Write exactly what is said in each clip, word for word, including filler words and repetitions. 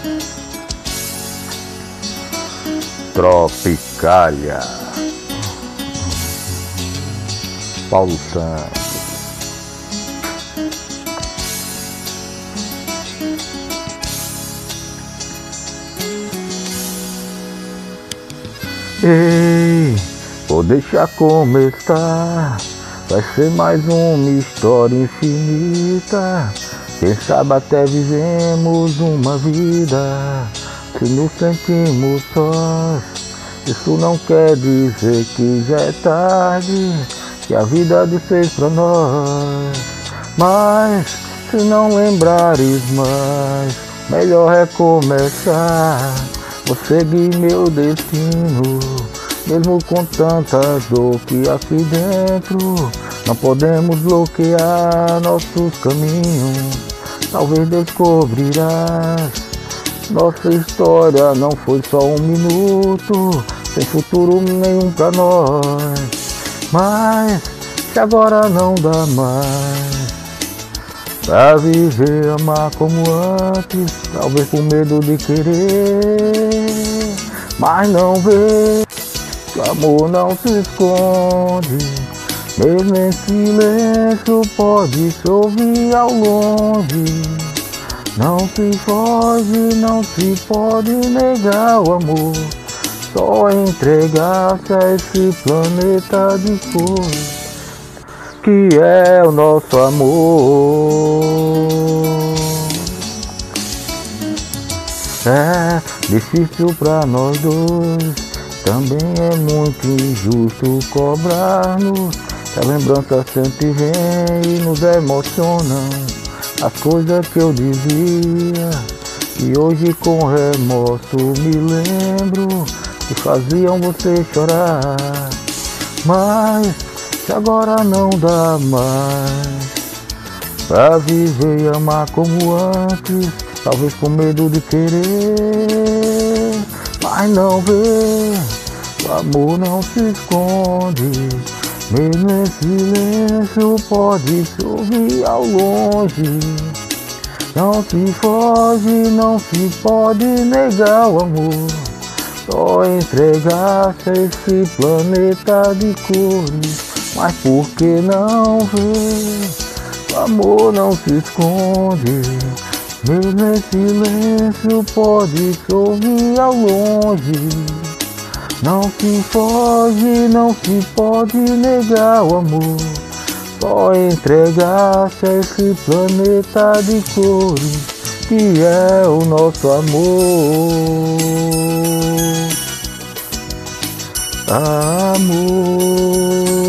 Tropicália, Paulo Santos. Ei, vou deixar começar, vai ser mais uma história infinita. Quem sabe até vivemos uma vida, se nos sentimos sós. Isso não quer dizer que já é tarde, que a vida desfez pra nós. Mas se não lembrares mais, melhor recomeçar. Vou seguir meu destino, mesmo com tanta dor que aqui dentro não podemos bloquear nossos caminhos. Talvez descobrirás, nossa história não foi só um minuto, sem futuro nenhum pra nós. Mas se agora não dá mais pra viver, amar como antes, talvez com medo de querer, mas não vê que o amor não se esconde, mesmo em silêncio pode se ouvir ao longe. Não se foge, não se pode negar o amor, só entregar-se a esse planeta de cor que é o nosso amor. É difícil pra nós dois, também é muito injusto cobrar-nos, que a lembrança sempre vem e nos emociona. As coisas que eu dizia e hoje com remorso me lembro, que faziam você chorar. Mas se agora não dá mais pra viver e amar como antes, talvez com medo de querer, mas não vê, o amor não se esconde, mesmo em silêncio pode se ouvir ao longe. Não se foge, não se pode negar o amor, só entregar-se a esse planeta de cores. Mas por que não ver, o amor não se esconde, mesmo em silêncio pode se ouvir ao longe. Não se foge, não se pode negar o amor, só entregar-se a esse planeta de cores que é o nosso amor. Amor,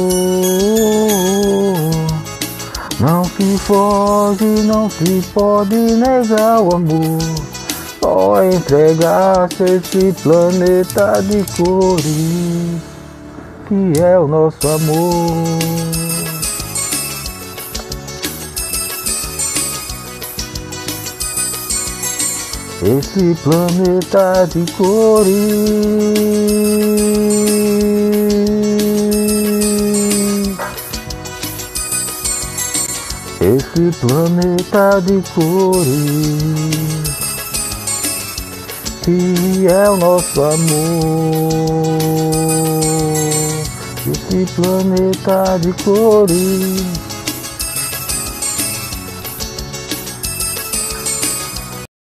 não se foge, não se pode negar o amor, só entregar-se a esse planeta de cores que é o nosso amor. Esse planeta de cores, esse planeta de cores que é o nosso amor. Esse planeta de cores